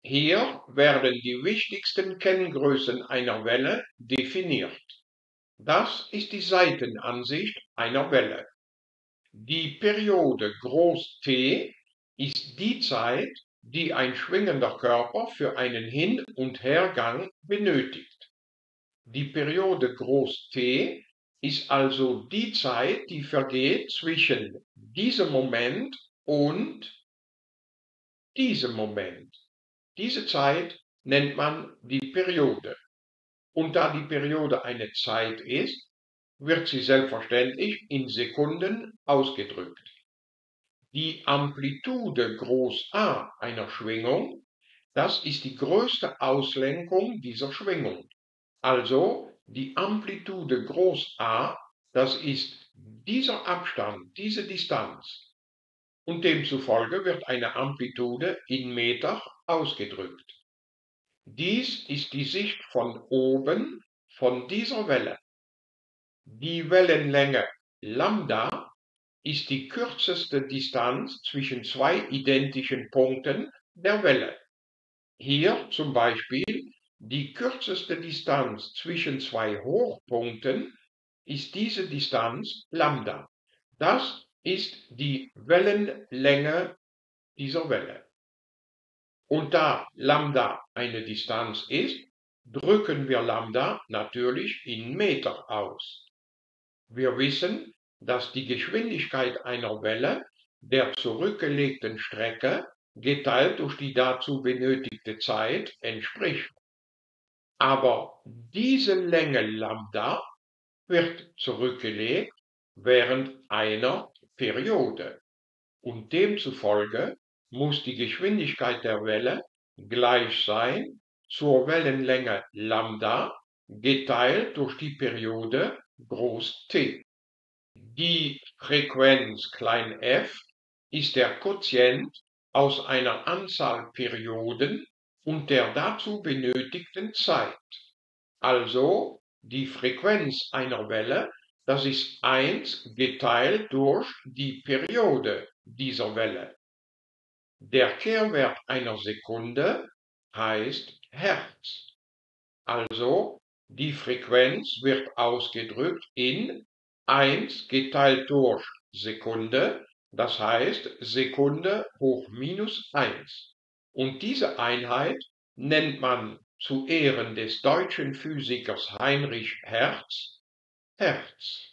Hier werden die wichtigsten Kenngrößen einer Welle definiert. Das ist die Seitenansicht einer Welle. Die Periode Groß T ist die Zeit, die ein schwingender Körper für einen Hin- und Hergang benötigt. Die Periode Groß T ist also die Zeit, die vergeht zwischen diesem Moment und diesem Moment. Diese Zeit nennt man die Periode. Und da die Periode eine Zeit ist, wird sie selbstverständlich in Sekunden ausgedrückt. Die Amplitude Groß A einer Schwingung, das ist die größte Auslenkung dieser Schwingung. Also die Amplitude Groß A, das ist dieser Abstand, diese Distanz. Und demzufolge wird eine Amplitude in Meter ausgedrückt. Dies ist die Sicht von oben von dieser Welle. Die Wellenlänge Lambda ist die kürzeste Distanz zwischen zwei identischen Punkten der Welle. Hier zum Beispiel die kürzeste Distanz zwischen zwei Hochpunkten ist diese Distanz Lambda. Das ist die Wellenlänge dieser Welle. Und da Lambda eine Distanz ist, drücken wir Lambda natürlich in Meter aus. Wir wissen, dass die Geschwindigkeit einer Welle der zurückgelegten Strecke geteilt durch die dazu benötigte Zeit entspricht. Aber diese Länge Lambda wird zurückgelegt während einer Periode und demzufolge muss die Geschwindigkeit der Welle gleich sein zur Wellenlänge Lambda geteilt durch die Periode Groß T. Die Frequenz f ist der Quotient aus einer Anzahl Perioden und der dazu benötigten Zeit. Also die Frequenz einer Welle, das ist 1 geteilt durch die Periode dieser Welle. Der Kehrwert einer Sekunde heißt Hertz. Also die Frequenz wird ausgedrückt in 1 geteilt durch Sekunde, das heißt Sekunde hoch minus 1. Und diese Einheit nennt man zu Ehren des deutschen Physikers Heinrich Hertz Hertz.